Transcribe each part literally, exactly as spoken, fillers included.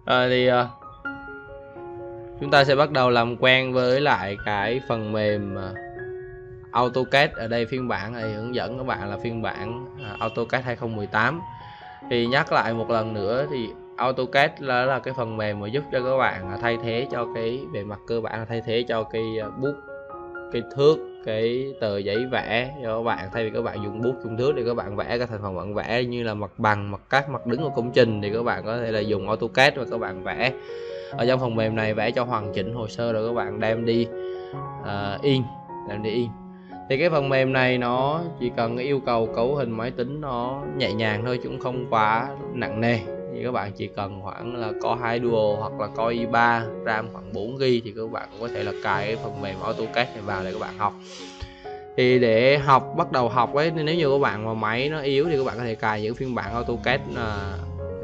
Rồi thì uh, chúng ta sẽ bắt đầu làm quen với lại cái phần mềm uh, AutoCAD. Ở đây phiên bản này hướng dẫn các bạn là phiên bản uh, AutoCAD hai không một tám. Thì nhắc lại một lần nữa thì AutoCAD là, là cái phần mềm mà giúp cho các bạn thay thế cho cái bề mặt cơ bản, là thay thế cho cái bút, cái thước, cái tờ giấy vẽ cho các bạn. Thay vì các bạn dùng bút, dùng thước thì các bạn vẽ các thành phần bạn vẽ như là mặt bằng, mặt cắt, mặt đứng của công trình thì các bạn có thể là dùng AutoCAD và các bạn vẽ ở trong phần mềm này, vẽ cho hoàn chỉnh hồ sơ rồi các bạn đem đi uh, in đem đi in. Thì cái phần mềm này nó chỉ cần yêu cầu cấu hình máy tính nó nhẹ nhàng thôi chứ cũng không quá nặng nề. Thì các bạn chỉ cần khoảng là có hai Duo hoặc là có i ba, RAM khoảng bốn gi bi thì các bạn cũng có thể là cài cái phần mềm AutoCAD này vào để các bạn học. Thì để học, bắt đầu học ấy, nếu như các bạn mà máy nó yếu thì các bạn có thể cài những phiên bản AutoCAD là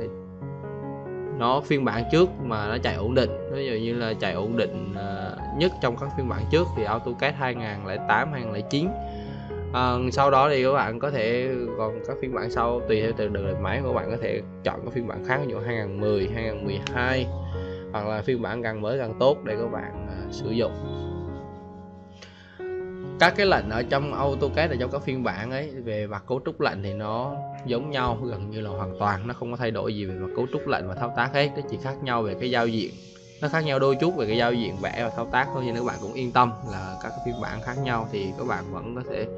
nó phiên bản trước mà nó chạy ổn định. Ví dụ như là chạy ổn định uh, nhất trong các phiên bản trước thì AutoCAD hai không không tám, hai không không chín. Uh, sau đó thì các bạn có thể còn các phiên bản sau tùy theo từng đời máy, các bạn có thể chọn các phiên bản khác, ví dụ hai không một không, hai không một hai hoặc là phiên bản càng mới càng tốt để các bạn uh, sử dụng. Các cái lệnh ở trong AutoCAD, ở trong các phiên bản ấy, về mặt cấu trúc lệnh thì nó giống nhau gần như là hoàn toàn, nó không có thay đổi gì về mặt cấu trúc lệnh và thao tác hết. Nó chỉ khác nhau về cái giao diện, nó khác nhau đôi chút về cái giao diện vẽ và thao tác thôi, nên các bạn cũng yên tâm là các cái phiên bản khác nhau thì các bạn vẫn có thể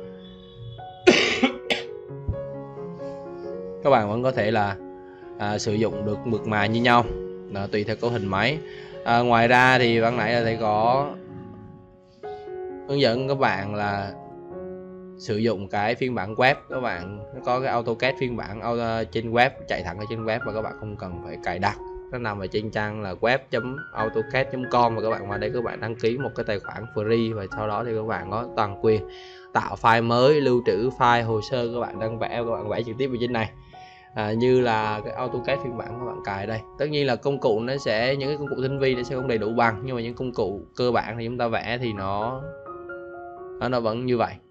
các bạn vẫn có thể là à, sử dụng được mượt mà như nhau, là tùy theo cấu hình máy. À, ngoài ra thì ban nãy là thầy có hướng dẫn các bạn là sử dụng cái phiên bản web. Các bạn có cái AutoCAD phiên bản auto, trên web, chạy thẳng ở trên web và các bạn không cần phải cài đặt, nó nằm ở trên trang là web chấm autocad chấm com và các bạn vào đây các bạn đăng ký một cái tài khoản free và sau đó thì các bạn có toàn quyền tạo file mới, lưu trữ file, hồ sơ các bạn đang vẽ, các bạn vẽ trực tiếp ở trên này. À, như là cái AutoCAD phiên bản các bạn cài đây. Tất nhiên là công cụ nó sẽ, những cái công cụ tinh vi nó sẽ không đầy đủ bằng, nhưng mà những công cụ cơ bản thì chúng ta vẽ thì nó nó, nó vẫn như vậy.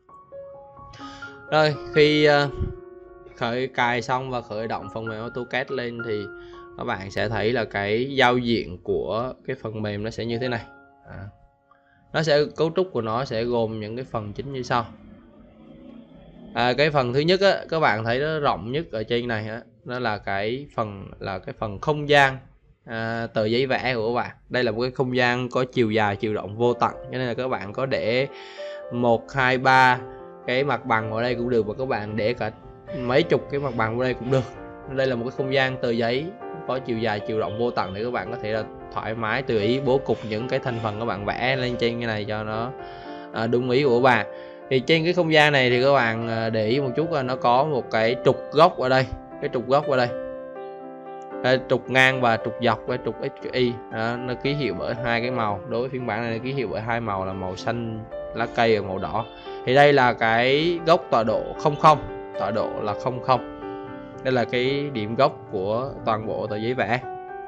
Rồi khi uh, khởi cài xong và khởi động phần mềm AutoCAD lên thì các bạn sẽ thấy là cái giao diện của cái phần mềm nó sẽ như thế này. À, nó sẽ, cấu trúc của nó sẽ gồm những cái phần chính như sau. À, cái phần thứ nhất á, các bạn thấy nó rộng nhất ở trên này á, nó là cái phần là cái phần không gian à, tờ giấy vẽ của các bạn. Đây là một cái không gian có chiều dài, chiều rộng vô tận, cho nên là các bạn có để một, hai, ba cái mặt bằng ở đây cũng được, và các bạn để cả mấy chục cái mặt bằng ở đây cũng được. Đây là một cái không gian tờ giấy có chiều dài, chiều rộng vô tận để các bạn có thể là thoải mái tùy ý bố cục những cái thành phần các bạn vẽ lên trên cái này cho nó à, đúng ý của các bạn. Thì trên cái không gian này thì các bạn để ý một chút là nó có một cái trục góc ở đây, cái trục góc ở đây, cái trục ngang và trục dọc, cái trục ích i đó, nó ký hiệu bởi hai cái màu. Đối với phiên bản này nó ký hiệu bởi hai màu là màu xanh lá cây và màu đỏ. Thì đây là cái góc tọa độ không không, tọa độ là không không. Đây là cái điểm gốc của toàn bộ tờ giấy vẽ.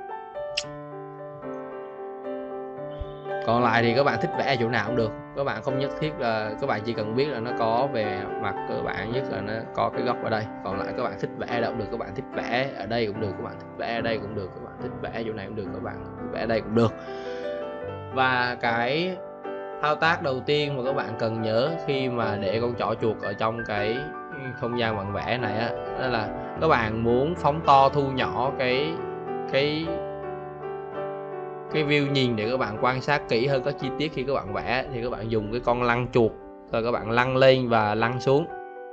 Còn lại thì các bạn thích vẽ chỗ nào cũng được, các bạn không nhất thiết là, các bạn chỉ cần biết là nó có về mặt cơ bản nhất là nó có cái góc ở đây. Còn lại các bạn thích vẽ đâu cũng được, các bạn thích vẽ ở đây cũng được, các bạn thích vẽ ở đây cũng được, các bạn thích vẽ chỗ này cũng được, các bạn vẽ ở đây cũng được. Và cái thao tác đầu tiên mà các bạn cần nhớ khi mà để con trỏ chuột ở trong cái không gian bạn vẽ này á, đó là các bạn muốn phóng to thu nhỏ cái cái cái view nhìn để các bạn quan sát kỹ hơn, có chi tiết khi các bạn vẽ, thì các bạn dùng cái con lăn chuột rồi các bạn lăn lên và lăn xuống.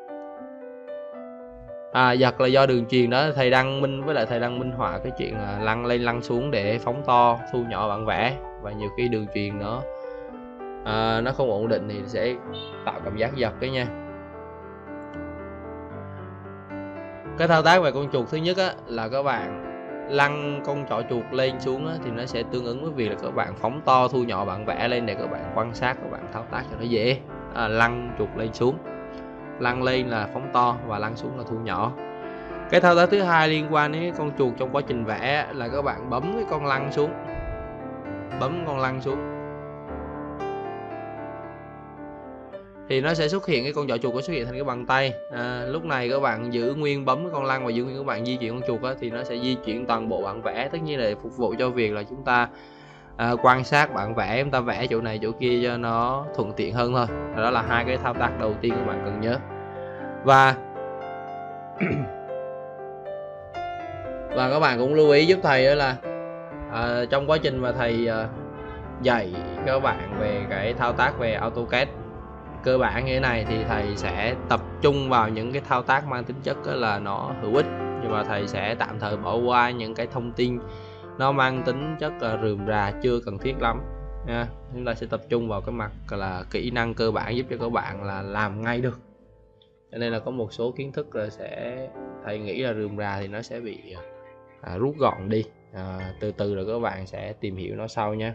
À, giật là do đường truyền đó, thầy Đăng Minh với lại thầy Đăng Minh họa cái chuyện là lăn lên lăn xuống để phóng to thu nhỏ bạn vẽ, và nhiều khi đường truyền nó à, nó không ổn định thì sẽ tạo cảm giác giật đấy nha. Cái thao tác về con chuột thứ nhất á, là các bạn lăn con trỏ chuột lên xuống á, thì nó sẽ tương ứng với việc là các bạn phóng to thu nhỏ bạn vẽ lên để các bạn quan sát, các bạn thao tác cho nó dễ. À, lăn chuột lên xuống, lăn lên là phóng to và lăn xuống là thu nhỏ. Cái thao tác thứ hai liên quan đến con chuột trong quá trình vẽ là các bạn bấm cái con lăn xuống, bấm con lăn xuống thì nó sẽ xuất hiện cái con chỏ chuột, nó xuất hiện thành cái bàn tay. À, lúc này các bạn giữ nguyên bấm cái con lăn và giữ nguyên các bạn di chuyển con chuột á, thì nó sẽ di chuyển toàn bộ bản vẽ, tất nhiên là phục vụ cho việc là chúng ta à, quan sát bản vẽ, chúng ta vẽ chỗ này chỗ kia cho nó thuận tiện hơn thôi. Đó là hai cái thao tác đầu tiên các bạn cần nhớ. Và và các bạn cũng lưu ý giúp thầy đó là à, trong quá trình mà thầy à, dạy các bạn về cái thao tác về AutoCAD cơ bản như thế này, thì thầy sẽ tập trung vào những cái thao tác mang tính chất là nó hữu ích, nhưng mà thầy sẽ tạm thời bỏ qua những cái thông tin nó mang tính chất là rườm rà chưa cần thiết lắm nha. Chúng ta sẽ tập trung vào cái mặt là kỹ năng cơ bản giúp cho các bạn là làm ngay được. Cho nên là có một số kiến thức là sẽ thầy nghĩ là rườm rà thì nó sẽ bị à, rút gọn đi, à, từ từ rồi các bạn sẽ tìm hiểu nó sau nhé.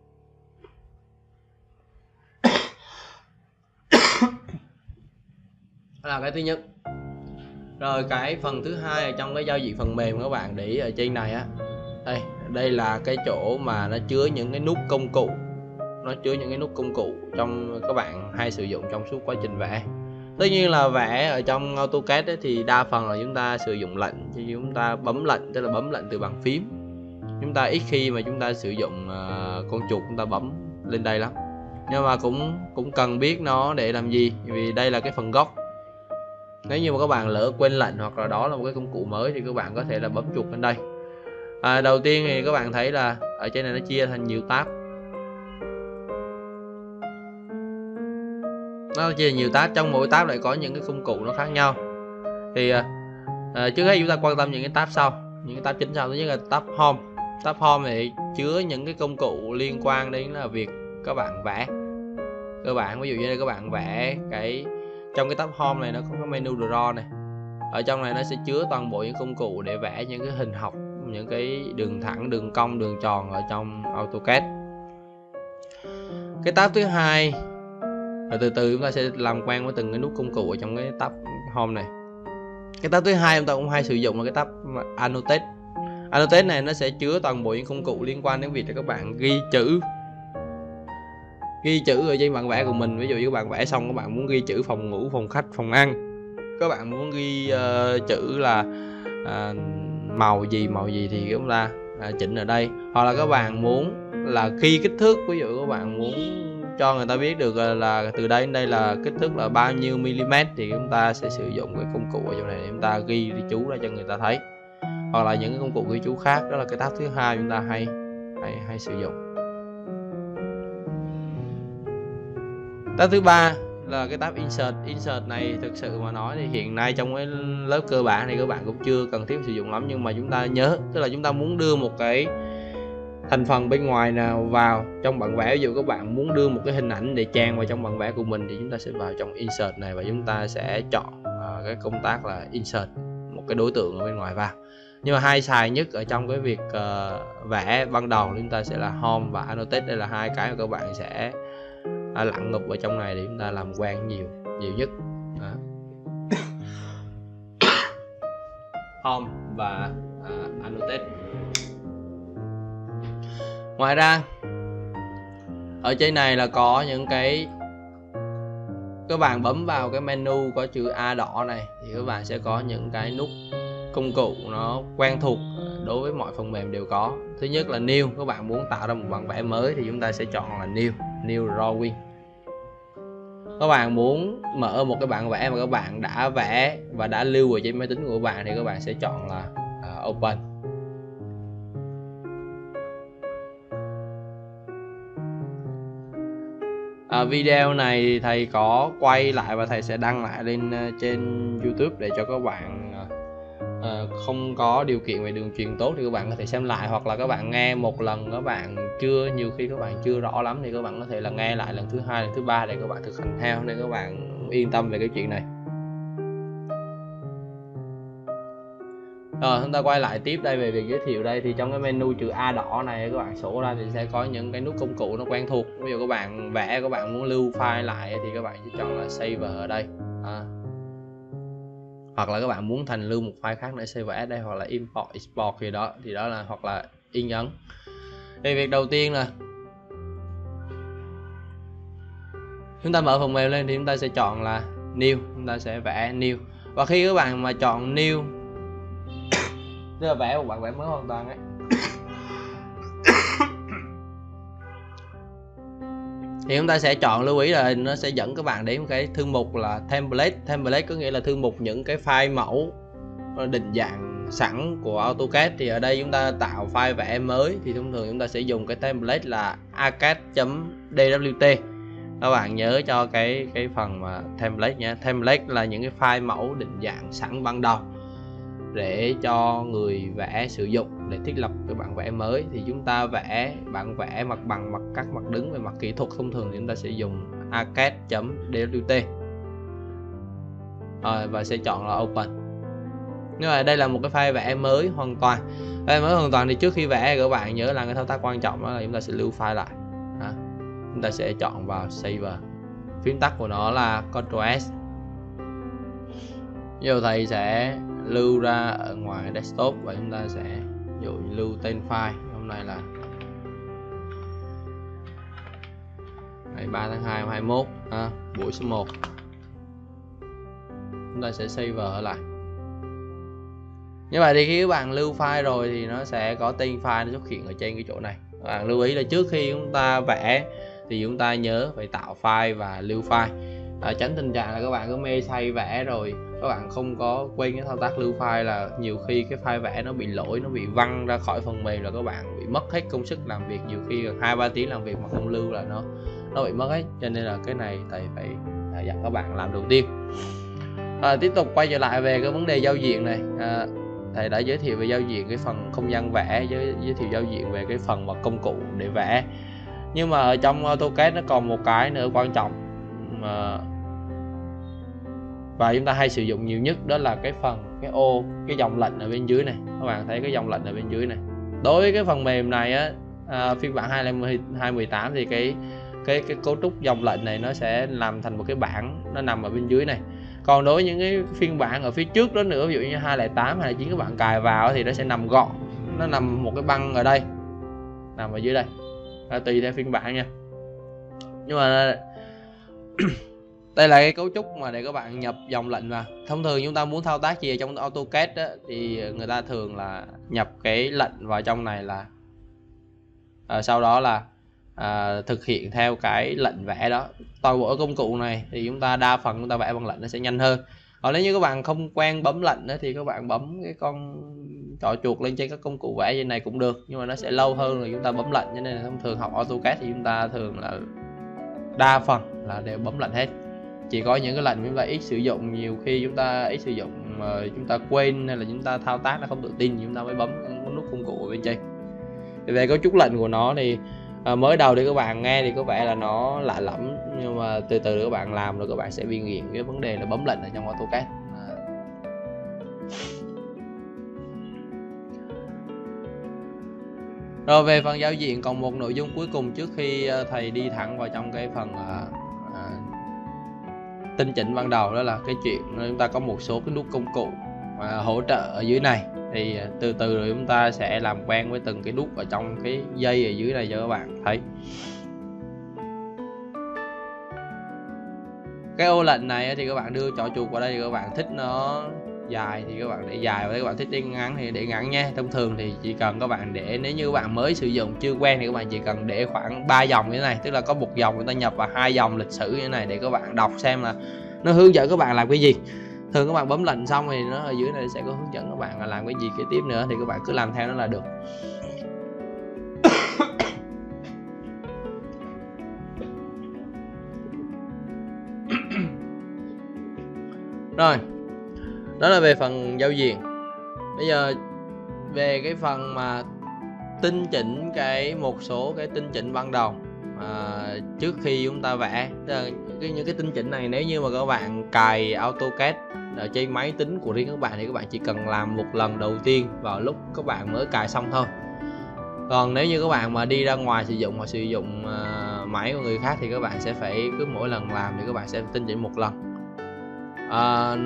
Đó là cái thứ nhất. Rồi cái phần thứ hai ở trong cái giao diện phần mềm, các bạn để ý ở trên này á, đây đây là cái chỗ mà nó chứa những cái nút công cụ, nó chứa những cái nút công cụ trong các bạn hay sử dụng trong suốt quá trình vẽ. Tất nhiên là vẽ ở trong AutoCAD ấy, thì đa phần là chúng ta sử dụng lệnh, thì chúng ta bấm lệnh, tức là bấm lệnh từ bàn phím. Chúng ta ít khi mà chúng ta sử dụng uh, con chuột chúng ta bấm lên đây lắm, nhưng mà cũng cũng cần biết nó để làm gì, vì đây là cái phần gốc. Nếu như mà các bạn lỡ quên lệnh hoặc là đó là một cái công cụ mới thì các bạn có thể là bấm chuột lên đây. À, đầu tiên thì các bạn thấy là ở trên này nó chia thành nhiều tab, nó chia nhiều tab, trong mỗi tab lại có những cái công cụ nó khác nhau. Thì à, trước hết chúng ta quan tâm những cái tab sau, những cái tab chính sau. Thứ nhất là tab Home. Tab Home thì chứa những cái công cụ liên quan đến là việc các bạn vẽ cơ bản. Ví dụ như đây các bạn vẽ cái trong cái tab Home này nó có cái menu Draw này, ở trong này nó sẽ chứa toàn bộ những công cụ để vẽ những cái hình học, những cái đường thẳng, đường cong, đường tròn ở trong AutoCAD. Cái tab thứ hai, rồi từ từ chúng ta sẽ làm quen với từng cái nút công cụ ở trong cái tab Home này. Cái tab thứ hai chúng ta cũng hay sử dụng là cái tab Annotate. Annotate này nó sẽ chứa toàn bộ những công cụ liên quan đến việc cho các bạn ghi chữ, ghi chữ ở trên bản vẽ của mình. Ví dụ như các bạn vẽ xong các bạn muốn ghi chữ phòng ngủ, phòng khách, phòng ăn, các bạn muốn ghi uh, chữ là uh, màu gì màu gì thì chúng ta uh, chỉnh ở đây. Hoặc là các bạn muốn là ghi kích thước, ví dụ các bạn muốn cho người ta biết được là, là từ đây đến đây là kích thước là bao nhiêu mm, thì chúng ta sẽ sử dụng cái công cụ ở chỗ này để chúng ta ghi cái chú ra cho người ta thấy. Hoặc là những cái công cụ ghi chú khác, đó là cái tab thứ hai chúng ta hay hay hay sử dụng. Tab thứ ba là cái tab Insert. Insert này thực sự mà nói thì hiện nay trong cái lớp cơ bản thì các bạn cũng chưa cần thiết sử dụng lắm, nhưng mà chúng ta nhớ, tức là chúng ta muốn đưa một cái thành phần bên ngoài nào vào trong bản vẽ. Ví dụ các bạn muốn đưa một cái hình ảnh để chèn vào trong bản vẽ của mình thì chúng ta sẽ vào trong Insert này và chúng ta sẽ chọn uh, cái công tác là Insert một cái đối tượng ở bên ngoài vào. Nhưng mà hai xài nhất ở trong cái việc uh, vẽ ban đầu chúng ta sẽ là Home và Annotate. Đây là hai cái mà các bạn sẽ à, lặn ngụp vào trong này để chúng ta làm quen nhiều nhiều nhất. Đó. Home và uh, Annotate. Ngoài ra ở trên này là có những cái, các bạn bấm vào cái menu có chữ A đỏ này thì các bạn sẽ có những cái nút công cụ nó quen thuộc đối với mọi phần mềm đều có. Thứ nhất là New, các bạn muốn tạo ra một bản vẽ mới thì chúng ta sẽ chọn là New, New Drawing. Các bạn muốn mở một cái bản vẽ mà các bạn đã vẽ và đã lưu ở trên máy tính của các bạn thì các bạn sẽ chọn là uh, Open. À, video này thầy có quay lại và thầy sẽ đăng lại lên trên YouTube để cho các bạn à, không có điều kiện về đường truyền tốt thì các bạn có thể xem lại, hoặc là các bạn nghe một lần các bạn chưa, nhiều khi các bạn chưa rõ lắm thì các bạn có thể là nghe lại lần thứ hai, lần thứ ba để các bạn thực hành theo, nên các bạn yên tâm về cái chuyện này. Rồi chúng ta quay lại tiếp đây về việc giới thiệu đây, thì trong cái menu chữ A đỏ này các bạn sổ ra thì sẽ có những cái nút công cụ nó quen thuộc. Ví dụ các bạn vẽ, các bạn muốn lưu file lại thì các bạn sẽ chọn là Save ở đây. À. Hoặc là các bạn muốn thành lưu một file khác để save ở đây, hoặc là import export gì đó thì đó là, hoặc là in ấn. Thì việc đầu tiên là Chúng ta mở phần mềm lên thì chúng ta sẽ chọn là New, chúng ta sẽ vẽ New. Và khi các bạn mà chọn New tức là vẽ một bản vẽ mới hoàn toàn ấy thì chúng ta sẽ chọn, lưu ý là nó sẽ dẫn các bạn đến một cái thư mục là template. Template có nghĩa là thư mục những cái file mẫu định dạng sẵn của AutoCAD. Thì ở đây chúng ta tạo file vẽ mới thì thông thường chúng ta sẽ dùng cái template là arcade.dwt. Các bạn nhớ cho cái cái phần mà template nhé. Template là những cái file mẫu định dạng sẵn ban đầu để cho người vẽ sử dụng để thiết lập cái bản vẽ mới. Thì chúng ta vẽ bản vẽ mặt bằng, mặt cắt, mặt đứng về mặt kỹ thuật thông thường thì chúng ta sẽ dùng arcade.dwt à, và sẽ chọn là open. Nhưng mà đây là một cái file vẽ mới hoàn toàn. File mới hoàn toàn thì trước khi vẽ các bạn nhớ là cái thao tác quan trọng đó là chúng ta sẽ lưu file lại. À, chúng ta sẽ chọn vào save. Phím tắt của nó là control S. Giờ thầy sẽ lưu ra ở ngoài desktop và chúng ta sẽ dụ lưu tên file. Hôm nay là ngày ba tháng hai năm hai mươi mốt, à, buổi số một. Chúng ta sẽ save ở lại. Như vậy thì khi các bạn lưu file rồi thì nó sẽ có tên file nó xuất hiện ở trên cái chỗ này. Các bạn lưu ý là trước khi chúng ta vẽ thì chúng ta nhớ phải tạo file và lưu file. À, tránh tình trạng là các bạn cứ mê say vẽ rồi các bạn không có quên cái thao tác lưu file, là nhiều khi cái file vẽ nó bị lỗi, nó bị văng ra khỏi phần mềm là các bạn bị mất hết công sức làm việc. Nhiều khi gần hai ba tiếng làm việc mà không lưu là nó nó bị mất hết. Cho nên là cái này thầy phải dặn các bạn làm đầu tiên. À, tiếp tục quay trở lại về cái vấn đề giao diện này. À, thầy đã giới thiệu về giao diện cái phần không gian vẽ, giới, giới thiệu giao diện về cái phần mà công cụ để vẽ. Nhưng mà ở trong AutoCAD nó còn một cái nữa quan trọng mà và chúng ta hay sử dụng nhiều nhất, đó là cái phần cái ô cái dòng lệnh ở bên dưới này. Các bạn thấy cái dòng lệnh ở bên dưới này. Đối với cái phần mềm này á, à, phiên bản hai không một tám thì cái cái cái cấu trúc dòng lệnh này nó sẽ làm thành một cái bảng, nó nằm ở bên dưới này. Còn đối với những cái phiên bản ở phía trước đó nữa, ví dụ như hai không tám, hai không chín các bạn cài vào thì nó sẽ nằm gọn, nó nằm một cái băng ở đây, nằm ở dưới đây. À, tùy theo phiên bản nha. Nhưng mà đây là cái cấu trúc mà để các bạn nhập dòng lệnh vào. Thông thường chúng ta muốn thao tác gì ở trong AutoCAD đó, thì người ta thường là nhập cái lệnh vào trong này là à, sau đó là à, thực hiện theo cái lệnh vẽ đó. Toàn bộ công cụ này thì chúng ta đa phần chúng ta vẽ bằng lệnh nó sẽ nhanh hơn. Còn nếu như các bạn không quen bấm lệnh đó, thì các bạn bấm cái con trỏ chuột lên trên các công cụ vẽ trên này cũng được, nhưng mà nó sẽ lâu hơn là chúng ta bấm lệnh. Cho nên là thông thường học AutoCAD thì chúng ta thường là đa phần là đều bấm lệnh hết. Chỉ có những cái lệnh chúng ta ít sử dụng, nhiều khi chúng ta ít sử dụng mà chúng ta quên hay là chúng ta thao tác nó không tự tin thì chúng ta mới bấm nút công cụ ở bên trên. Thì về cấu trúc lệnh của nó thì à, mới đầu thì các bạn nghe thì có vẻ là nó lạ lẫm, nhưng mà từ từ các bạn làm rồi các bạn sẽ bị nghiện cái vấn đề là bấm lệnh ở trong AutoCAD. À. Rồi về phần giao diện còn một nội dung cuối cùng trước khi thầy đi thẳng vào trong cái phần à, à, tinh chỉnh ban đầu, đó là cái chuyện chúng ta có một số cái nút công cụ mà hỗ trợ ở dưới này. Thì từ từ rồi chúng ta sẽ làm quen với từng cái nút ở trong cái dây ở dưới này cho các bạn thấy. Cái ô lệnh này thì các bạn đưa trỏ chuột vào đây, thì các bạn thích nó dài thì các bạn để dài, và các bạn thích để ngắn thì để ngắn nha. Thông thường thì chỉ cần các bạn để, nếu như các bạn mới sử dụng chưa quen thì các bạn chỉ cần để khoảng ba dòng như thế này, tức là có một dòng người ta nhập vào hai dòng lịch sử như thế này để các bạn đọc xem là nó hướng dẫn các bạn làm cái gì. Thường các bạn bấm lệnh xong thì nó ở dưới này sẽ có hướng dẫn các bạn là làm cái gì kế tiếp nữa, thì các bạn cứ làm theo nó là được. Rồi, đó là về phần giao diện. Bây giờ về cái phần mà tinh chỉnh cái một số cái tinh chỉnh ban đầu à, trước khi chúng ta vẽ. Cái, những cái tinh chỉnh này nếu như mà các bạn cài AutoCAD ở trên máy tính của riêng các bạn thì các bạn chỉ cần làm một lần đầu tiên vào lúc các bạn mới cài xong thôi. Còn nếu như các bạn mà đi ra ngoài sử dụng hoặc sử dụng uh, máy của người khác thì các bạn sẽ phải cứ mỗi lần làm thì các bạn sẽ tinh chỉnh một lần. Uh,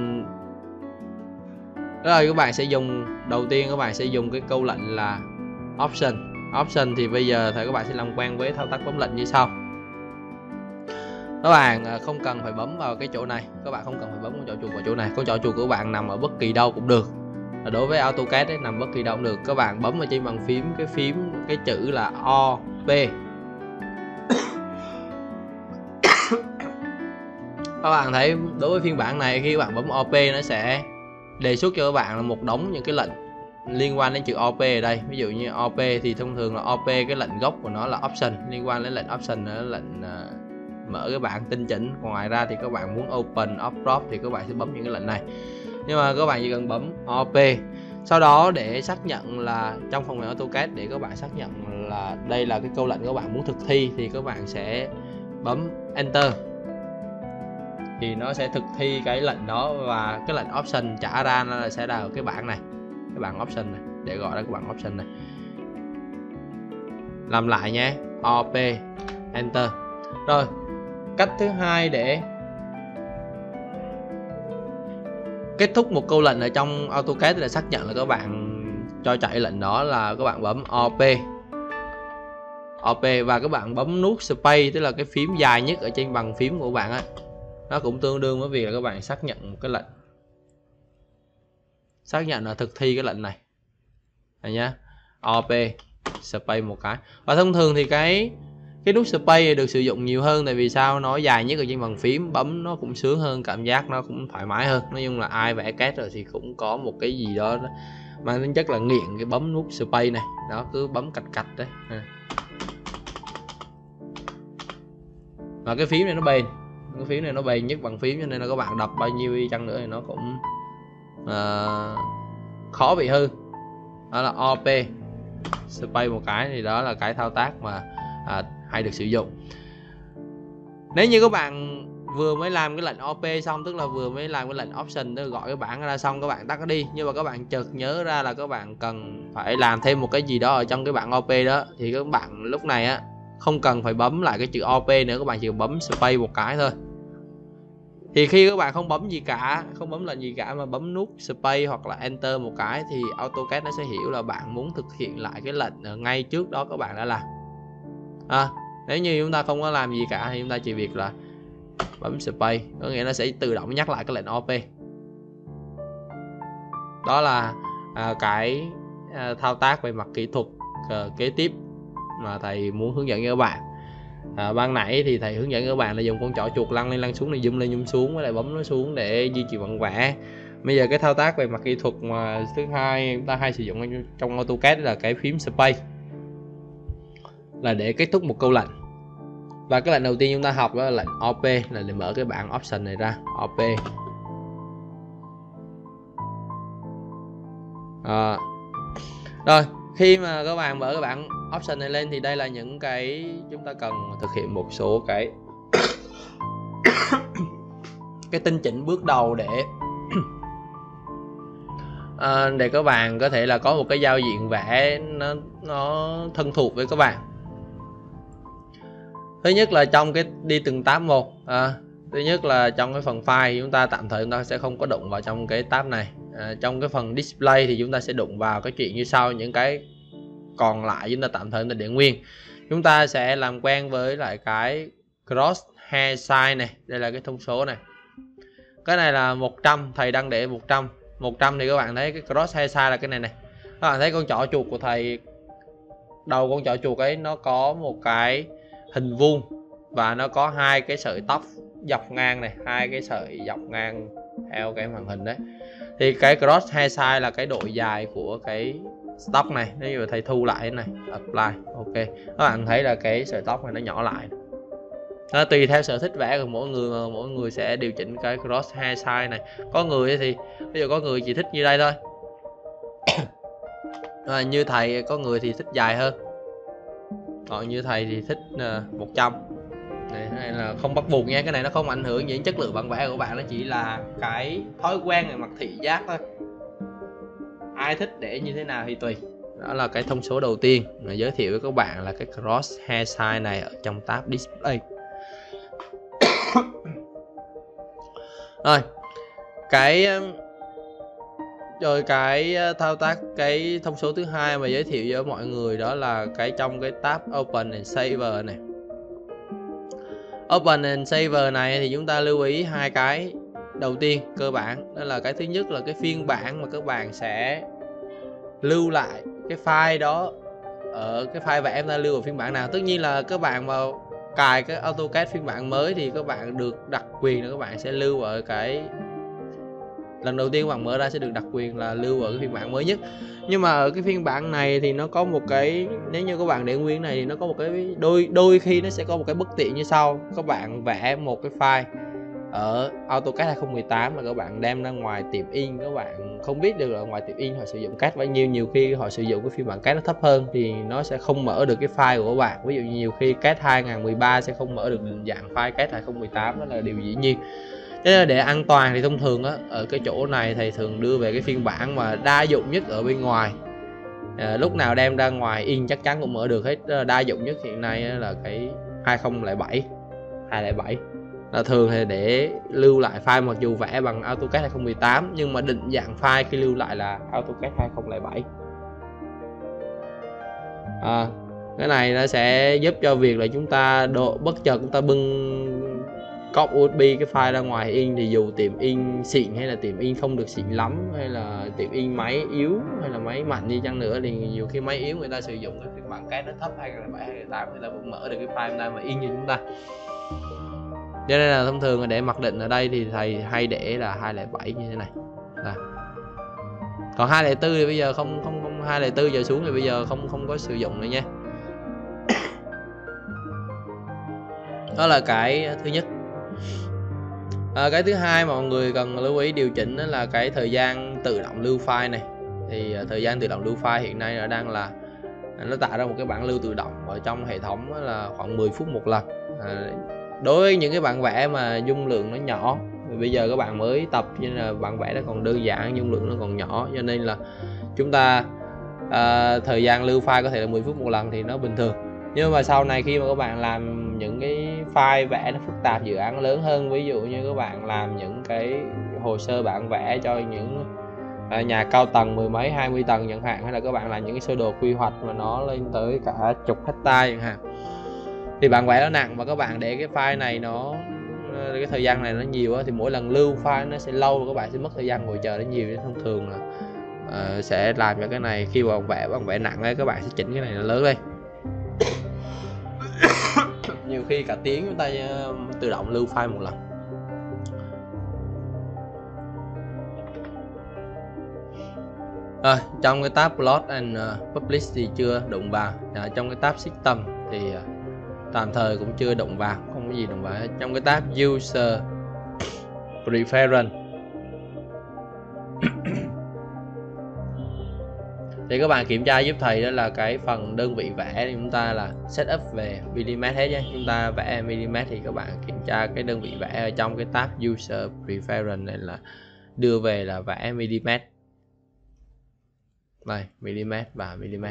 rồi các bạn sẽ dùng, đầu tiên các bạn sẽ dùng cái câu lệnh là Option. Option thì bây giờ thì các bạn sẽ làm quen với thao tác bấm lệnh như sau. Các bạn không cần phải bấm vào cái chỗ này, các bạn không cần phải bấm con trỏ chuột vào chỗ này, con trỏ chuột của bạn nằm ở bất kỳ đâu cũng được. Đối với AutoCAD ấy, nằm bất kỳ đâu cũng được. Các bạn bấm ở trên bàn phím cái phím cái chữ là O P. Các bạn thấy đối với phiên bản này, khi các bạn bấm O P nó sẽ đề xuất cho các bạn là một đống những cái lệnh liên quan đến chữ O P ở đây. Ví dụ như O P thì thông thường là O P, cái lệnh gốc của nó là option, liên quan đến lệnh option là lệnh uh, mở cái bảng tinh chỉnh. Còn ngoài ra thì các bạn muốn open, off, drop thì các bạn sẽ bấm những cái lệnh này. Nhưng mà các bạn chỉ cần bấm O P. Sau đó để xác nhận là trong phần mềm AutoCAD, để các bạn xác nhận là đây là cái câu lệnh các bạn muốn thực thi thì các bạn sẽ bấm Enter. Thì nó sẽ thực thi cái lệnh đó, và cái lệnh option trả ra là sẽ là cái bảng này, cái bảng option này, để gọi là cái bảng option này. Làm lại nhé, O P Enter. Rồi, cách thứ hai để kết thúc một câu lệnh ở trong AutoCAD là xác nhận là các bạn cho chạy lệnh đó là các bạn bấm O P. O P và các bạn bấm nút Space, tức là cái phím dài nhất ở trên bàn phím của bạn á. Nó cũng tương đương với việc là các bạn xác nhận một cái lệnh, xác nhận là thực thi cái lệnh này. Đây nhá, O P Space một cái. Và thông thường thì cái cái nút Space được sử dụng nhiều hơn, tại vì sao? Nó dài nhất ở trên bàn phím, bấm nó cũng sướng hơn, cảm giác nó cũng thoải mái hơn. Nói chung là ai vẽ CAD rồi thì cũng có một cái gì đó mà tính chất là nghiện cái bấm nút Space này. Đó, cứ bấm cạch cạch đấy. Và cái phím này nó bền, cái phím này nó bền nhất bằng phím, cho nên là các bạn đập bao nhiêu đi chăng nữa thì nó cũng uh, khó bị hư. Đó là O P Space một cái, thì đó là cái thao tác mà à, hay được sử dụng. Nếu như các bạn vừa mới làm cái lệnh O P xong, tức là vừa mới làm cái lệnh option, tức là gọi cái bảng ra xong, các bạn tắt nó đi, nhưng mà các bạn chợt nhớ ra là các bạn cần phải làm thêm một cái gì đó ở trong cái bảng O P đó, thì các bạn lúc này á không cần phải bấm lại cái chữ O P nữa, các bạn chỉ bấm Space một cái thôi. Thì khi các bạn không bấm gì cả, không bấm lệnh gì cả mà bấm nút Space hoặc là Enter một cái, thì AutoCAD nó sẽ hiểu là bạn muốn thực hiện lại cái lệnh ở ngay trước đó các bạn đã làm. À, nếu như chúng ta không có làm gì cả thì chúng ta chỉ việc là bấm Space, có nghĩa nó sẽ tự động nhắc lại cái lệnh O P. Đó là à, cái à, thao tác về mặt kỹ thuật à, kế tiếp mà thầy muốn hướng dẫn cho các bạn. À, ban nãy thì thầy hướng dẫn các bạn là dùng con trỏ chuột lăn lên lăn xuống, này zoom lên zoom xuống, với lại bấm nó xuống để duy trì bản vẽ. Bây giờ cái thao tác về mặt kỹ thuật mà thứ hai chúng ta hay sử dụng trong AutoCAD là cái phím Space, là để kết thúc một câu lệnh. Và cái lệnh đầu tiên chúng ta học đó là lệnh O P, là để mở cái bảng option này ra. O P à. Rồi, khi mà các bạn mở cái bảng option này lên thì đây là những cái chúng ta cần thực hiện một số cái cái tinh chỉnh bước đầu để à, để các bạn có thể là có một cái giao diện vẽ nó nó thân thuộc với các bạn. Thứ nhất là trong cái đi từng tab một. À, thứ nhất là trong cái phần file chúng ta tạm thời chúng ta sẽ không có đụng vào trong cái tab này. À, trong cái phần display thì chúng ta sẽ đụng vào cái chuyện như sau, những cái còn lại chúng ta tạm thời chúng ta để nguyên. Chúng ta sẽ làm quen với lại cái cross hair size này, đây là cái thông số này. Cái này là một trăm, thầy đang để một trăm. một trăm thì các bạn thấy cái cross hair size là cái này này. Các bạn thấy con trỏ chuột của thầy, đầu con trỏ chuột ấy nó có một cái hình vuông và nó có hai cái sợi tóc dọc ngang này, hai cái sợi dọc ngang theo cái màn hình đấy. Thì cái cross hair size là cái độ dài của cái tóc này. Nếu như thầy thu lại thế này, apply, ok, các bạn thấy là cái sợi tóc này nó nhỏ lại. Nó tùy theo sở thích vẽ của mỗi người mà mỗi người sẽ điều chỉnh cái cross hair size này. Có người thì ví dụ có người chỉ thích như đây thôi. À, như thầy có người thì thích dài hơn, còn như thầy thì thích uh, một trăm. Này, này là không bắt buộc nha, cái này nó không ảnh hưởng đến chất lượng bản vẽ của bạn, nó chỉ là cái thói quen về mặt thị giác thôi. Ai thích để như thế nào thì tùy. Đó là cái thông số đầu tiên mà giới thiệu với các bạn là cái cross hair size này ở trong tab display. Rồi cái rồi cái thao tác, cái thông số thứ hai mà giới thiệu cho mọi người đó là cái trong cái tab Open and Save này. Open and Saver này thì chúng ta lưu ý hai cái đầu tiên cơ bản, đó là cái thứ nhất là cái phiên bản mà các bạn sẽ lưu lại cái file đó ở cái file vẽ em ta lưu ở phiên bản nào. Tất nhiên là các bạn vào cài cái AutoCAD phiên bản mới thì các bạn được đặc quyền là các bạn sẽ lưu ở cái lần đầu tiên các bạn mở ra sẽ được đặc quyền là lưu ở cái phiên bản mới nhất. Nhưng mà ở cái phiên bản này thì nó có một cái, nếu như các bạn để nguyên này thì nó có một cái đôi đôi khi nó sẽ có một cái bất tiện như sau. Các bạn vẽ một cái file ở AutoCAD hai không một tám mà các bạn đem ra ngoài tiệm in, các bạn không biết được là ngoài tiệm in họ sử dụng C A D bao nhiêu, nhiều khi họ sử dụng cái phiên bản C A D nó thấp hơn thì nó sẽ không mở được cái file của các bạn. Ví dụ như nhiều khi C A D hai không một ba sẽ không mở được định dạng file C A D hai không một tám, đó là điều dĩ nhiên. Thế nên để an toàn thì thông thường á, ở cái chỗ này thầy thường đưa về cái phiên bản mà đa dụng nhất ở bên ngoài. À, lúc nào đem ra ngoài in chắc chắn cũng mở được hết. Đa dụng nhất hiện nay là cái hai không không bảy hai không không bảy là thường thì để lưu lại file, mặc dù vẽ bằng AutoCAD hai không một tám nhưng mà định dạng file khi lưu lại là AutoCAD hai không không bảy. À, cái này nó sẽ giúp cho việc là chúng ta độ bất chợt chúng ta bưng copy u ét bê cái file ra ngoài in thì dù tiệm in xịn hay là tiệm in không được xịn lắm, hay là tiệm in máy yếu hay là máy mạnh đi chăng nữa, thì nhiều khi máy yếu người ta sử dụng cái phiên bản C A D nó thấp hai không không bảy hai không không tám người ta vẫn mở được cái file này mà in cho chúng ta. Cho nên là thông thường để mặc định ở đây thì thầy hay để là hai không không bảy như thế này. Đây. Còn hai không không bốn thì bây giờ không không không hai không không bốn giờ xuống thì bây giờ không không có sử dụng nữa nha. Đó là cái thứ nhất. À, cái thứ hai mọi người cần lưu ý điều chỉnh đó là cái thời gian tự động lưu file này. Thì uh, thời gian tự động lưu file hiện nay là đang là nó tạo ra một cái bảng lưu tự động ở trong hệ thống là khoảng mười phút một lần. À, đối với những cái bạn vẽ mà dung lượng nó nhỏ, bây giờ các bạn mới tập nên là bạn vẽ nó còn đơn giản, dung lượng nó còn nhỏ, cho nên là chúng ta uh, thời gian lưu file có thể là mười phút một lần thì nó bình thường. Nhưng mà sau này khi mà các bạn làm những cái file vẽ nó phức tạp, dự án lớn hơn, ví dụ như các bạn làm những cái hồ sơ bản vẽ cho những à, nhà cao tầng mười mấy hai mươi tầng chẳng hạn, hay là các bạn làm những cái sơ đồ quy hoạch mà nó lên tới cả chục hectare chẳng hạn, thì bản vẽ nó nặng và các bạn để cái file này nó cái thời gian này nó nhiều á, thì mỗi lần lưu file nó sẽ lâu và các bạn sẽ mất thời gian ngồi chờ nó nhiều. Nên thông thường là uh, sẽ làm cho cái này khi mà bạn vẽ bản vẽ nặng ấy, các bạn sẽ chỉnh cái này nó lớn lên. Nhiều khi cả tiếng chúng ta uh, tự động lưu file một lần. À, trong cái tab Plot and uh, Publish thì chưa đụng vào. À, trong cái tab System thì uh, tạm thời cũng chưa đụng vào, không có gì đụng vào. Trong cái tab User Preference thì các bạn kiểm tra giúp thầy đó là cái phần đơn vị vẽ thì chúng ta là setup về mm hết nhé. Chúng ta vẽ mm thì các bạn kiểm tra cái đơn vị vẽ ở trong cái tab User Preference này là đưa về là vẽ mm. Đây, mm và mm.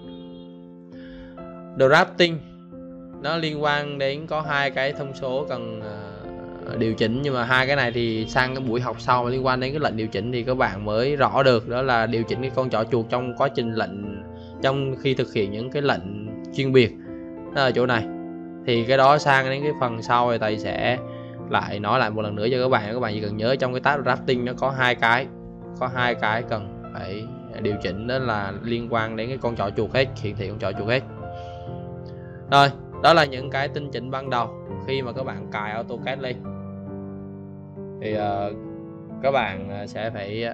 Drafting nó liên quan đến có hai cái thông số cần uh, điều chỉnh, nhưng mà hai cái này thì sang cái buổi học sau liên quan đến cái lệnh điều chỉnh thì các bạn mới rõ được. Đó là điều chỉnh cái con trỏ chuột trong quá trình lệnh, trong khi thực hiện những cái lệnh chuyên biệt đó ở chỗ này. Thì cái đó sang đến cái phần sau thì thầy sẽ lại nói lại một lần nữa cho các bạn. Các bạn chỉ cần nhớ trong cái tab drafting nó có hai cái có hai cái cần phải điều chỉnh, đó là liên quan đến cái con trỏ chuột hết, hiển thị con trỏ chuột hết. Rồi, đó là những cái tinh chỉnh ban đầu khi mà các bạn cài AutoCAD lên. Thì uh, các bạn sẽ phải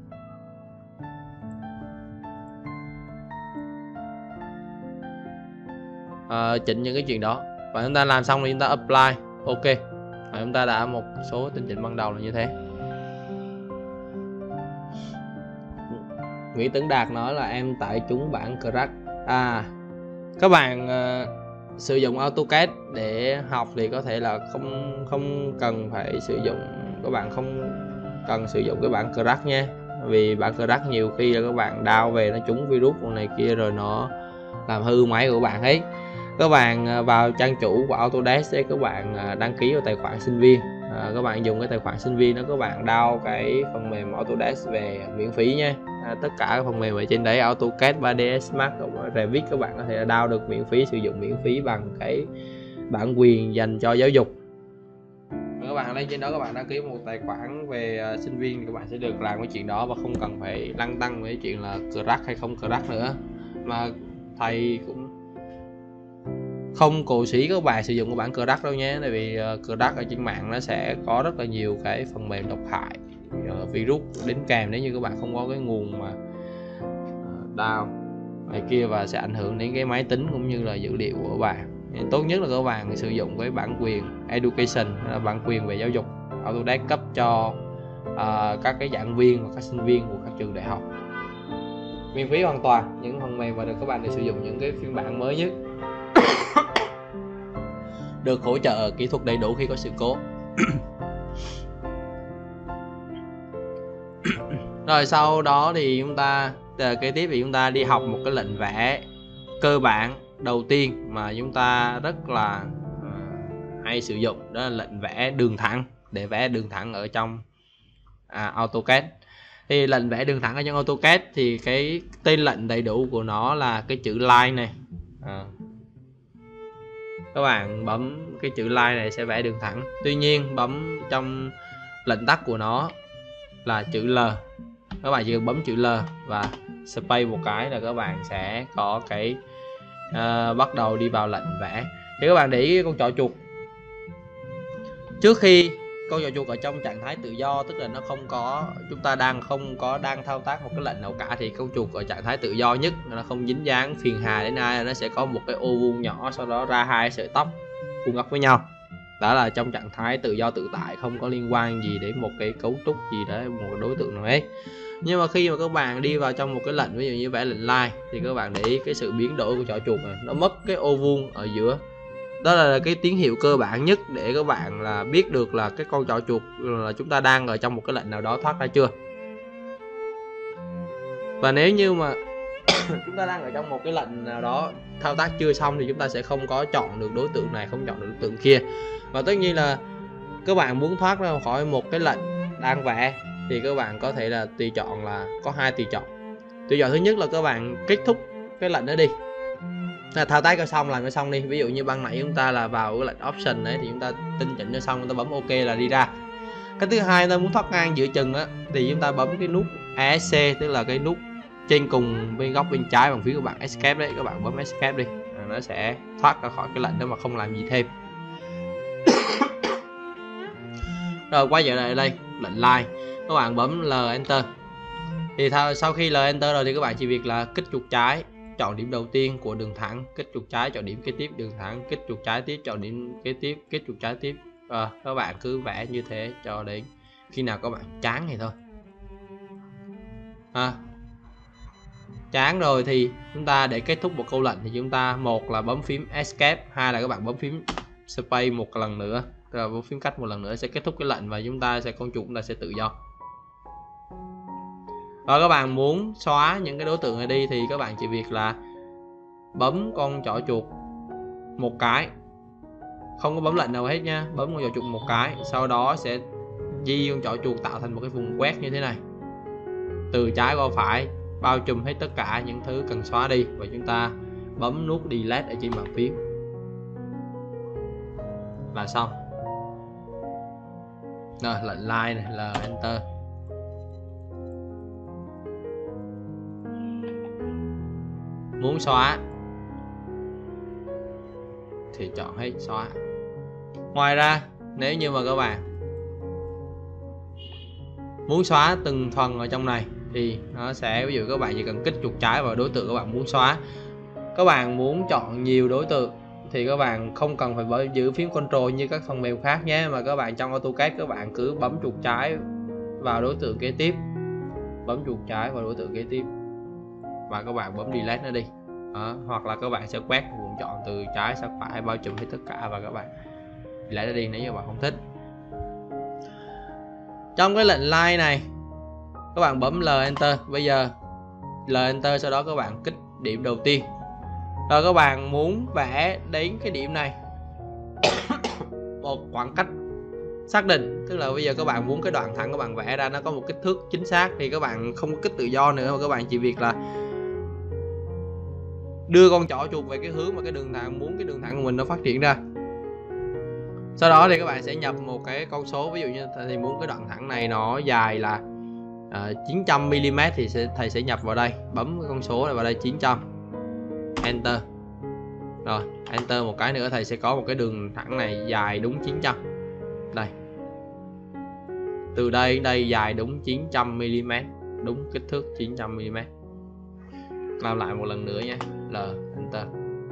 uh, chỉnh những cái chuyện đó. Và chúng ta làm xong thì chúng ta apply. Ok. Và chúng ta đã một số tinh chỉnh ban đầu là như thế. Nguyễn Tấn Đạt nói là em tải trúng bản crack. À, các bạn uh, sử dụng AutoCAD để học thì có thể là không không cần phải sử dụng, các bạn không cần sử dụng cái bản crack nha. Vì bản crack nhiều khi là các bạn download về nó trúng virus này kia rồi nó làm hư máy của bạn hết. Các bạn vào trang chủ của Autodesk để các bạn đăng ký vào tài khoản sinh viên. À, các bạn dùng cái tài khoản sinh viên đó, các bạn download cái phần mềm Autodesk về miễn phí nha. À, tất cả các phần mềm ở trên đấy, AutoCAD, ba D S Max, Revit các bạn có thể download được miễn phí, sử dụng miễn phí bằng cái bản quyền dành cho giáo dục. các bạn lên trên đó các bạn đăng ký một tài khoản về uh, sinh viên thì các bạn sẽ được làm cái chuyện đó và không cần phải lăn tăng với chuyện là crack hay không crack nữa. Mà thầy cũng không cổ sĩ các bạn sử dụng cái bản crack đâu nhé, tại vì uh, crack ở trên mạng nó sẽ có rất là nhiều cái phần mềm độc hại, uh, virus đến kèm nếu như các bạn không có cái nguồn mà uh, down này kia, và sẽ ảnh hưởng đến cái máy tính cũng như là dữ liệu của bạn. Nên tốt nhất là các bạn sử dụng cái bản quyền education, là bản quyền về giáo dục Autodesk cấp cho uh, các cái giảng viên và các sinh viên của các trường đại học, miễn phí hoàn toàn những phần mềm và được các bạn để sử dụng những cái phiên bản mới nhất, được hỗ trợ kỹ thuật đầy đủ khi có sự cố. Rồi sau đó thì chúng ta kế tiếp thì chúng ta đi học một cái lệnh vẽ cơ bản đầu tiên mà chúng ta rất là uh, hay sử dụng, đó là lệnh vẽ đường thẳng, để vẽ đường thẳng ở trong à, AutoCAD. Thì lệnh vẽ đường thẳng ở trong AutoCAD thì cái tên lệnh đầy đủ của nó là cái chữ line này. À, các bạn bấm cái chữ line này sẽ vẽ đường thẳng. Tuy nhiên bấm trong lệnh tắt của nó là chữ L. Các bạn chỉ cần bấm chữ L và space một cái là các bạn sẽ có cái uh, bắt đầu đi vào lệnh vẽ. Thì các bạn để ý con trỏ chuột, trước khi con trỏ chuột ở trong trạng thái tự do, tức là nó không có, chúng ta đang không có đang thao tác một cái lệnh nào cả, thì con chuột ở trạng thái tự do nhất, nó không dính dáng phiền hà đến ai, nó sẽ có một cái ô vuông nhỏ, sau đó ra hai sợi tóc vuông góc với nhau. Đó là trong trạng thái tự do tự tại, không có liên quan gì đến một cái cấu trúc gì đấy, một đối tượng nào ấy. Nhưng mà khi mà các bạn đi vào trong một cái lệnh, ví dụ như vẽ lệnh line, thì các bạn để ý cái sự biến đổi của trỏ chuột này, nó mất cái ô vuông ở giữa. Đó là cái tín hiệu cơ bản nhất để các bạn là biết được là cái con trỏ chuột là chúng ta đang ở trong một cái lệnh nào đó thoát ra chưa. Và nếu như mà chúng ta đang ở trong một cái lệnh nào đó thao tác chưa xong thì chúng ta sẽ không có chọn được đối tượng này, không chọn được đối tượng kia. Và tất nhiên là các bạn muốn thoát ra khỏi một cái lệnh đang vẽ thì các bạn có thể là tùy chọn, là có hai tùy chọn. Tùy chọn thứ nhất là các bạn kết thúc cái lệnh đó đi, là thao tác cho xong, làm cho xong đi. Ví dụ như ban nãy chúng ta là vào cái lệnh option đấy thì chúng ta tinh chỉnh cho xong, chúng ta bấm ok là đi ra. Cái thứ hai, ta muốn thoát ngang giữa chừng á thì chúng ta bấm cái nút e ét xê, tức là cái nút trên cùng bên góc bên trái bằng phía của bạn escape đấy, các bạn bấm escape đi, nó sẽ thoát ra khỏi cái lệnh đó mà không làm gì thêm. Rồi quay trở lại đây, lệnh line, các bạn bấm L enter. Thì sau khi L enter rồi thì các bạn chỉ việc là kích chuột trái, chọn điểm đầu tiên của đường thẳng, kích chuột trái chọn điểm kế tiếp đường thẳng, kích chuột trái tiếp chọn điểm kế tiếp, kích chuột trái tiếp. À, các bạn cứ vẽ như thế cho đến khi nào các bạn chán thì thôi. À, chán rồi thì chúng ta để kết thúc một câu lệnh thì chúng ta, một là bấm phím escape, hai là các bạn bấm phím space một lần nữa, rồi bấm phím cách một lần nữa sẽ kết thúc cái lệnh và chúng ta sẽ, con chuột chúng ta sẽ tự do. Rồi các bạn muốn xóa những cái đối tượng này đi thì các bạn chỉ việc là bấm con trỏ chuột một cái, không có bấm lệnh nào hết nha, bấm con trỏ chuột một cái, sau đó sẽ di con trỏ chuột tạo thành một cái vùng quét như thế này, từ trái qua phải bao trùm hết tất cả những thứ cần xóa đi, và chúng ta bấm nút delete ở trên bàn phím là xong. Rồi lệnh line này là enter. Muốn xóa thì chọn hết xóa. Ngoài ra nếu như mà các bạn muốn xóa từng phần ở trong này thì nó sẽ, ví dụ các bạn chỉ cần kích chuột trái vào đối tượng các bạn muốn xóa. Các bạn muốn chọn nhiều đối tượng thì các bạn không cần phải giữ phím control như các phần mềm khác nhé, mà các bạn trong AutoCAD các bạn cứ bấm chuột trái vào đối tượng kế tiếp, bấm chuột trái vào đối tượng kế tiếp và các bạn bấm delete nó đi. Đó, hoặc là các bạn sẽ quét vùng chọn từ trái sang phải bao trùm hết tất cả và các bạn delete nó đi nếu như bạn không thích. Trong cái lệnh line này các bạn bấm L enter. Bây giờ L enter, sau đó các bạn kích điểm đầu tiên. Rồi các bạn muốn vẽ đến cái điểm này một khoảng cách xác định, tức là bây giờ các bạn muốn cái đoạn thẳng các bạn vẽ ra nó có một kích thước chính xác thì các bạn không có kích tự do nữa, mà các bạn chỉ việc là đưa con trỏ chuột về cái hướng mà cái đường thẳng muốn cái đường thẳng của mình nó phát triển ra. Sau đó thì các bạn sẽ nhập một cái con số, ví dụ như thầy muốn cái đoạn thẳng này nó dài là uh, chín trăm mi li mét thì sẽ, thầy sẽ nhập vào đây, bấm cái con số này vào đây chín trăm, enter. Rồi enter một cái nữa, thầy sẽ có một cái đường thẳng này dài đúng chín trăm. Đây, từ đây đến đây dài đúng chín trăm mi li mét, đúng kích thước chín trăm mi li mét. Làm lại một lần nữa nha, L, enter.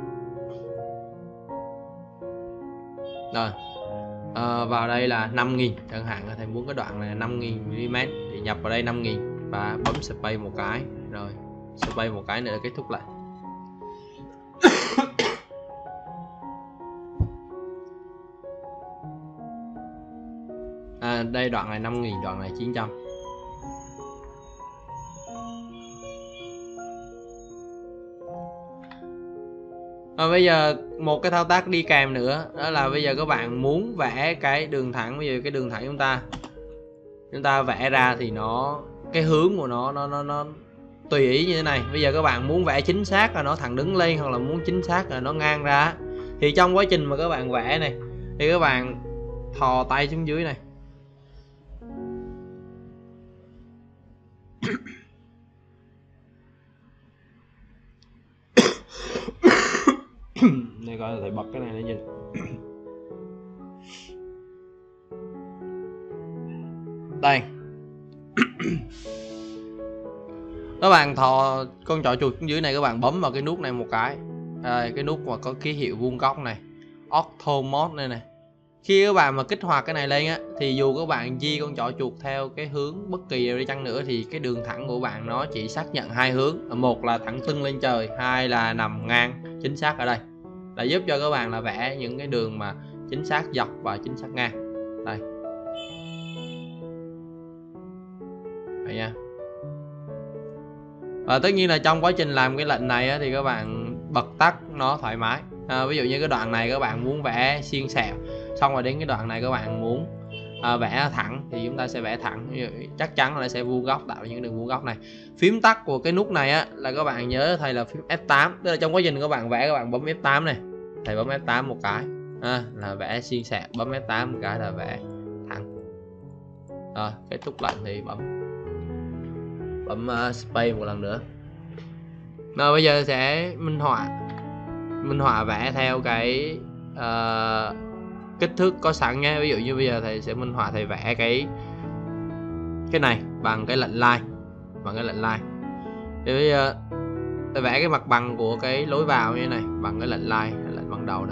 Rồi à, vào đây là năm nghìn chẳng hạn, thầy muốn cái đoạn này là năm nghìn mi li mét thì nhập vào đây năm nghìn và bấm space một cái, rồi space một cái nữa để kết thúc lại. À, đây đoạn này năm nghìn, đoạn này chín trăm. Và bây giờ một cái thao tác đi kèm nữa, đó là bây giờ các bạn muốn vẽ cái đường thẳng, bây giờ cái đường thẳng chúng ta chúng ta vẽ ra thì nó cái hướng của nó nó nó nó tùy ý như thế này. Bây giờ các bạn muốn vẽ chính xác là nó thẳng đứng lên, hoặc là muốn chính xác là nó ngang ra, thì trong quá trình mà các bạn vẽ này thì các bạn thò tay xuống dưới này. Đây coi là thầy bật cái này để nhìn. Đây. Các bạn thò con trỏ chuột dưới này, các bạn bấm vào cái nút này một cái. Đây, cái nút mà có ký hiệu vuông góc này, Auto Mode này này. Khi các bạn mà kích hoạt cái này lên á, thì dù các bạn di con trỏ chuột theo cái hướng bất kỳ nào đi chăng nữa thì cái đường thẳng của bạn nó chỉ xác nhận hai hướng, một là thẳng tưng lên trời, hai là nằm ngang chính xác ở đây, là giúp cho các bạn là vẽ những cái đường mà chính xác dọc và chính xác ngang. Đây, đây nha. Và tất nhiên là trong quá trình làm cái lệnh này á, thì các bạn bật tắt nó thoải mái. À, ví dụ như cái đoạn này các bạn muốn vẽ xiên xẹo, xong rồi đến cái đoạn này các bạn muốn à, vẽ thẳng thì chúng ta sẽ vẽ thẳng, chắc chắn là nó sẽ vuông góc, tạo những đường vuông góc này. Phím tắt của cái nút này á là các bạn nhớ thầy là phím F tám, tức là trong quá trình các bạn vẽ các bạn bấm F tám này, thầy bấm F tám một cái à, là vẽ xiên xẹo, bấm F tám một cái là vẽ thẳng. Rồi kết thúc lệnh thì bấm bấm uh, space một lần nữa. Rồi bây giờ sẽ minh họa minh họa vẽ theo cái uh, kích thước có sẵn nhé. Ví dụ như bây giờ thầy sẽ minh họa, thầy vẽ cái cái này bằng cái lệnh line, bằng cái lệnh line. Thì bây giờ thầy vẽ cái mặt bằng của cái lối vào như thế này bằng cái lệnh line, lệnh ban đầu đó.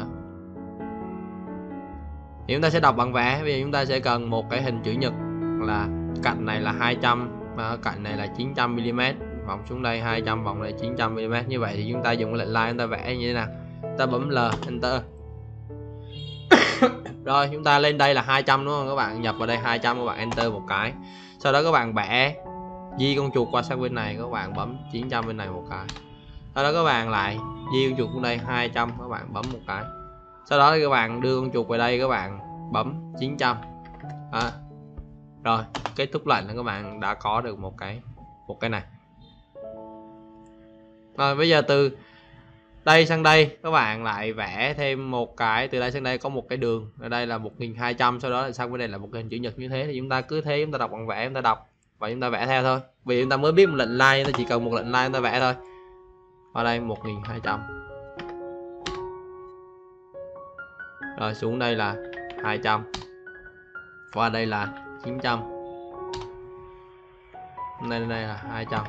Thì chúng ta sẽ đọc bằng vẽ. Bây giờ chúng ta sẽ cần một cái hình chữ nhật, là cạnh này là hai trăm, cạnh này là chín trăm mi li mét, vòng xuống đây hai trăm, vòng này chín trăm mi li mét. Như vậy thì chúng ta dùng cái lệnh line chúng ta vẽ như thế nào, ta bấm L, enter. Rồi chúng ta lên đây là hai trăm đúng không, các bạn nhập vào đây hai trăm, các bạn enter một cái. Sau đó các bạn vẽ di con chuột qua sang bên này, các bạn bấm chín trăm bên này một cái. Sau đó các bạn lại di con chuột xuống đây hai trăm, các bạn bấm một cái. Sau đó các bạn đưa con chuột về đây, các bạn bấm chín trăm. À, rồi kết thúc lệnh là các bạn đã có được một cái một cái này. Rồi bây giờ từ đây sang đây các bạn lại vẽ thêm một cái, từ đây sang đây có một cái đường, ở đây là một nghìn hai trăm, sau đó là sang bên đây là một cái hình chữ nhật như thế. Thì chúng ta cứ thế chúng ta đọc bằng vẽ, chúng ta đọc và chúng ta vẽ theo thôi. Vì chúng ta mới biết một lệnh line, chúng ta chỉ cần một lệnh line chúng ta vẽ thôi. Ở đây một nghìn hai trăm, rồi xuống đây là hai trăm, qua đây là chín trăm, đây đây là hai trăm.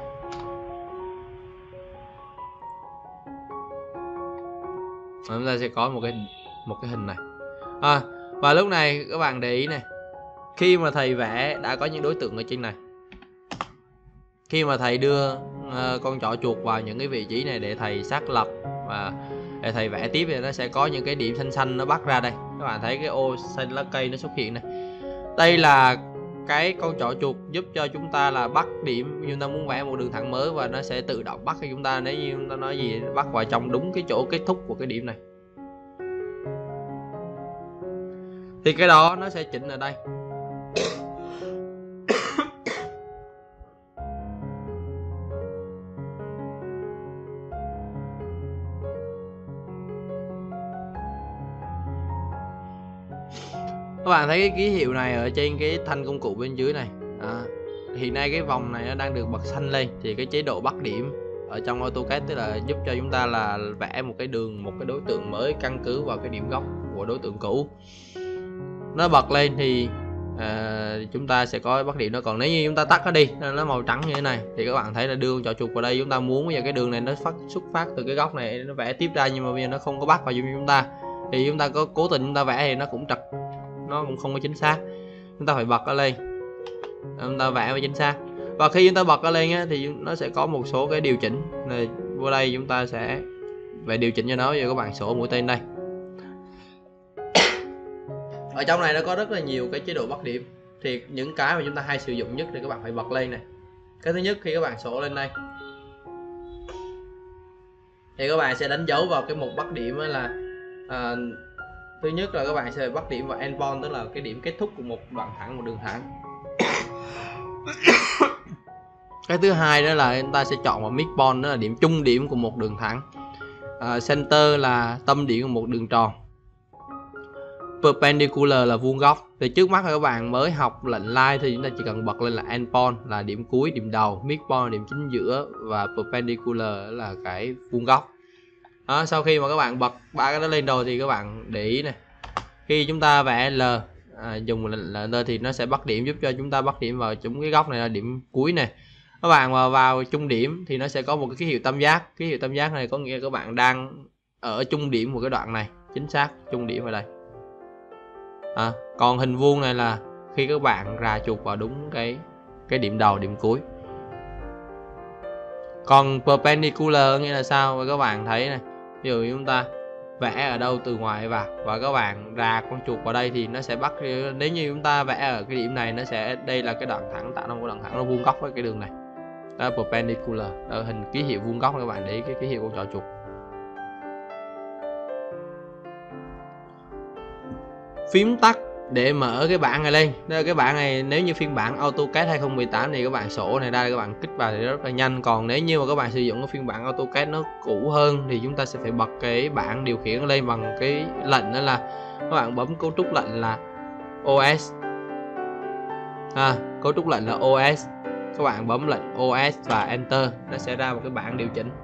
Chúng ta sẽ có một cái một cái hình này. À, và lúc này các bạn để ý này, khi mà thầy vẽ đã có những đối tượng ở trên này, khi mà thầy đưa uh, con trỏ chuột vào những cái vị trí này để thầy xác lập và để thầy vẽ tiếp, thì nó sẽ có những cái điểm xanh xanh nó bắt ra đây. Các bạn thấy cái ô xanh lá cây nó xuất hiện này, đây là cái con trỏ chuột giúp cho chúng ta là bắt điểm. Chúng ta muốn vẽ một đường thẳng mới và nó sẽ tự động bắt cho chúng ta, nếu như chúng ta nói gì bắt vào trong đúng cái chỗ kết thúc của cái điểm này. Thì cái đó nó sẽ chỉnh ở đây. bạn thấy cái ký hiệu này ở trên cái thanh công cụ bên dưới này. Đó. Hiện nay cái vòng này nó đang được bật xanh lên, thì cái chế độ bắt điểm ở trong AutoCAD tức là giúp cho chúng ta là vẽ một cái đường, một cái đối tượng mới căn cứ vào cái điểm gốc của đối tượng cũ. Nó bật lên thì à, chúng ta sẽ có bắt điểm đó. Còn nếu như chúng ta tắt nó đi, nó màu trắng như thế này, thì các bạn thấy là đưa trỏ chuột vào đây, chúng ta muốn bây giờ cái đường này nó phát xuất phát từ cái góc này nó vẽ tiếp ra, nhưng mà bây giờ nó không có bắt vào giùm chúng ta, thì chúng ta có cố tình chúng ta vẽ thì nó cũng trật, nó cũng không có chính xác. Chúng ta phải bật nó lên, chúng ta vẽ mới chính xác. Và khi chúng ta bật nó lên á, thì nó sẽ có một số cái điều chỉnh này, vô đây chúng ta sẽ về điều chỉnh cho nó. Giờ các bạn sổ mũi tên đây. Ở trong này nó có rất là nhiều cái chế độ bắt điểm, thì những cái mà chúng ta hay sử dụng nhất thì các bạn phải bật lên này. Cái thứ nhất, khi các bạn sổ lên đây thì các bạn sẽ đánh dấu vào cái mục bắt điểm là à, thứ nhất là các bạn sẽ bắt điểm vào endpoint, tức là cái điểm kết thúc của một đoạn thẳng, một đường thẳng. Cái thứ hai đó là chúng ta sẽ chọn vào midpoint, đó là điểm trung điểm của một đường thẳng. à, Center là tâm điểm của một đường tròn. Perpendicular là vuông góc. Thì trước mắt các bạn mới học lệnh line thì chúng ta chỉ cần bật lên là endpoint là điểm cuối, điểm đầu, midpoint là điểm chính giữa, và perpendicular là cái vuông góc. Đó, sau khi mà các bạn bật ba cái đó lên rồi thì các bạn để ý này, khi chúng ta vẽ L à, dùng lệnh L thì nó sẽ bắt điểm, giúp cho chúng ta bắt điểm vào chúng cái góc này là điểm cuối này. Các bạn vào, vào trung điểm thì nó sẽ có một cái ký hiệu tam giác. Ký hiệu tam giác này có nghĩa các bạn đang ở trung điểm của cái đoạn này, chính xác trung điểm ở đây. À, còn hình vuông này là khi các bạn rà chuột vào đúng cái cái điểm đầu, điểm cuối. Còn perpendicular nghĩa là sao? Và các bạn thấy này, ví dụ chúng ta vẽ ở đâu từ ngoài vào và các bạn rà con chuột vào đây thì nó sẽ bắt. Nếu như chúng ta vẽ ở cái điểm này, nó sẽ đây là cái đoạn thẳng, tạo ra một đoạn thẳng nó vuông góc với cái đường này. Đó là perpendicular, đó là hình ký hiệu vuông góc. Các bạn để ý cái ký hiệu con trỏ chuột. Phím tắt để mở cái bảng này lên. Đây, cái bảng này nếu như phiên bản AutoCAD hai không một tám thì các bạn sổ này ra, các bạn kích vào thì rất là nhanh. Còn nếu như mà các bạn sử dụng cái phiên bản AutoCAD nó cũ hơn thì chúng ta sẽ phải bật cái bảng điều khiển lên bằng cái lệnh, đó là các bạn bấm cấu trúc lệnh là ô ét. À, cấu trúc lệnh là ô ét. Các bạn bấm lệnh ô ét và Enter, nó sẽ ra một cái bảng điều chỉnh.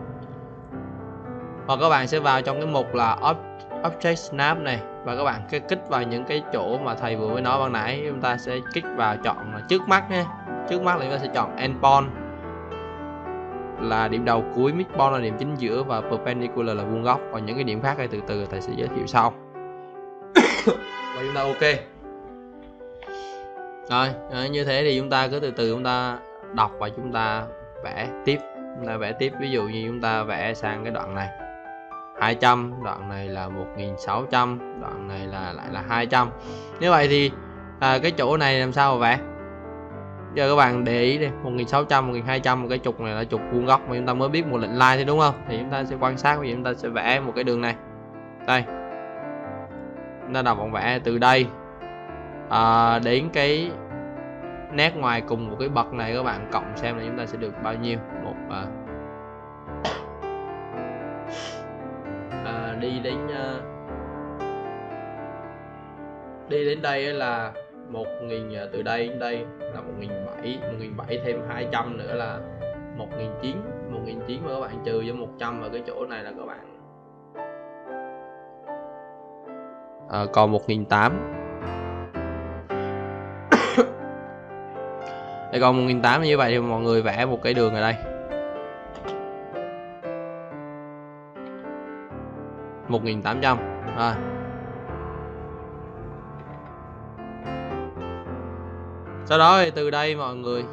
Hoặc các bạn sẽ vào trong cái mục là Object Snap này, và các bạn cái kích vào những cái chỗ mà thầy vừa mới nói ban nãy. Chúng ta sẽ kích vào chọn là trước mắt nha. Trước mắt là chúng ta sẽ chọn Endpoint là điểm đầu cuối, midpoint là điểm chính giữa, và perpendicular là vuông góc. Còn những cái điểm khác thì từ từ thầy sẽ giới thiệu sau. Và chúng ta ok. Rồi, như thế thì chúng ta cứ từ từ chúng ta đọc và chúng ta vẽ tiếp. Chúng ta vẽ tiếp, ví dụ như chúng ta vẽ sang cái đoạn này hai trăm, đoạn này là một nghìn sáu trăm, đoạn này là lại là hai trăm. Như vậy thì à, cái chỗ này làm sao mà vẽ? Giờ các bạn để ý đi, một nghìn sáu trăm, một nghìn hai trăm, một cái trục này là trục vuông góc mà chúng ta mới biết một lệnh line thì đúng không? Thì chúng ta sẽ quan sát, vì chúng ta sẽ vẽ một cái đường này. Đây. Chúng ta đọc vòng vẽ từ đây à, đến cái nét ngoài cùng một cái bậc này, các bạn cộng xem là chúng ta sẽ được bao nhiêu. Một à, à, đi đến uh, đi đến đây là một nghìn, từ đây đến đây là một nghìn bảy trăm, một nghìn bảy trăm thêm hai trăm nữa là một nghìn chín trăm, một nghìn chín trăm mà các bạn trừ cho một trăm ở cái chỗ này là các bạn à, còn một nghìn tám trăm. Để còn một nghìn tám trăm như vậy thì mọi người vẽ một cái đường ở đây một nghìn tám trăm. À. Sau đó thì từ đây mọi người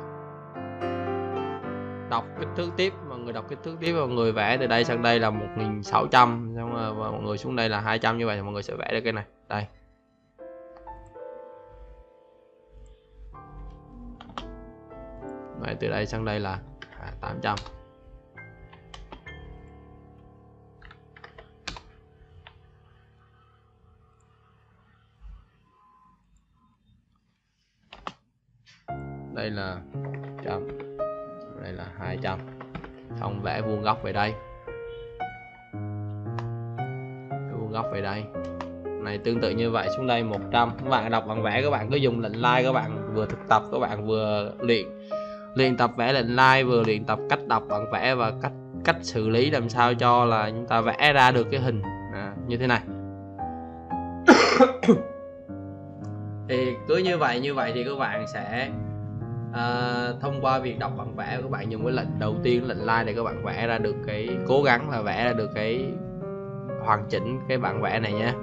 đọc kích thước tiếp, mọi người đọc kích thước tiếp, mọi người vẽ từ đây sang đây là một nghìn sáu trăm, xong rồi mọi người xuống đây là hai trăm, như vậy thì mọi người sẽ vẽ được cái này. Đây. Vậy từ đây sang đây là tám trăm. Đây là trăm, đây là hai trăm. Xong vẽ vuông góc về đây, vuông góc về đây, này tương tự như vậy, xuống đây một trăm. Các bạn đọc bằng vẽ, các bạn cứ dùng lệnh like, các bạn vừa thực tập, các bạn vừa luyện luyện tập vẽ lệnh like, vừa luyện tập cách đọc bằng vẽ và cách cách xử lý làm sao cho là chúng ta vẽ ra được cái hình à, như thế này. Thì cứ như vậy như vậy thì các bạn sẽ à, thông qua việc đọc bằng vẽ, các bạn dùng cái lệnh đầu tiên, lệnh like, để các bạn vẽ ra được cái, cố gắng là vẽ ra được cái hoàn chỉnh cái bản vẽ này nhé.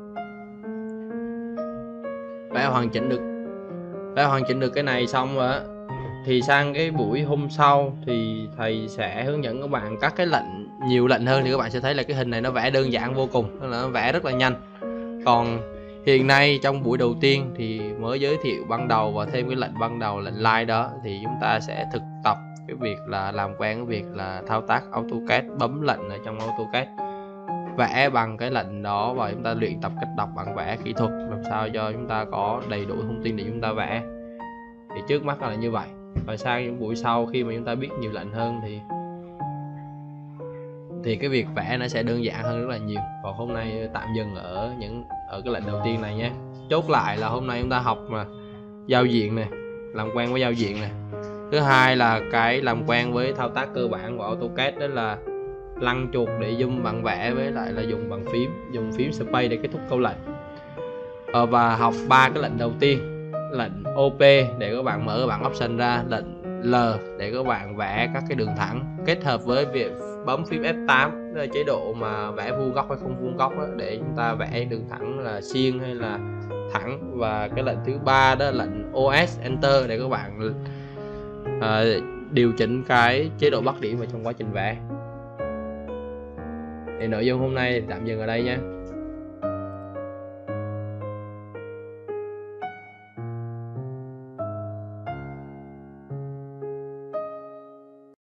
Vẽ hoàn chỉnh được vẽ hoàn chỉnh được cái này xong rồi á, thì sang cái buổi hôm sau thì thầy sẽ hướng dẫn các bạn các cái lệnh, nhiều lệnh hơn, thì các bạn sẽ thấy là cái hình này nó vẽ đơn giản vô cùng, tức là nó vẽ rất là nhanh. Còn hiện nay trong buổi đầu tiên thì mới giới thiệu ban đầu và thêm cái lệnh ban đầu, lệnh like đó, thì chúng ta sẽ thực tập cái việc là làm quen cái việc là thao tác AutoCAD, bấm lệnh ở trong AutoCAD, vẽ bằng cái lệnh đó, và chúng ta luyện tập cách đọc bản vẽ kỹ thuật làm sao cho chúng ta có đầy đủ thông tin để chúng ta vẽ. Thì trước mắt là như vậy. Và sang những buổi sau khi mà chúng ta biết nhiều lệnh hơn thì thì cái việc vẽ nó sẽ đơn giản hơn rất là nhiều. Còn hôm nay tạm dừng ở những ở cái lệnh đầu tiên này nhé. Chốt lại là hôm nay chúng ta học mà giao diện này, làm quen với giao diện này. Thứ hai là cái làm quen với thao tác cơ bản của AutoCAD, đó là lăn chuột để zoom bản vẽ, với lại là dùng bàn phím, dùng phím space để kết thúc câu lệnh. Ờ, và học ba cái lệnh đầu tiên, lệnh ô pê để các bạn mở bảng option ra, lệnh L để các bạn vẽ các cái đường thẳng, kết hợp với việc bấm phím F tám, đó là chế độ mà vẽ vuông góc hay không vuông góc đó, để chúng ta vẽ đường thẳng là xiên hay là thẳng. Và cái lệnh thứ ba đó là lệnh ô ét Enter để các bạn uh, điều chỉnh cái chế độ bắt điểm vào trong quá trình vẽ. Thì nội dung hôm nay tạm dừng ở đây nhé.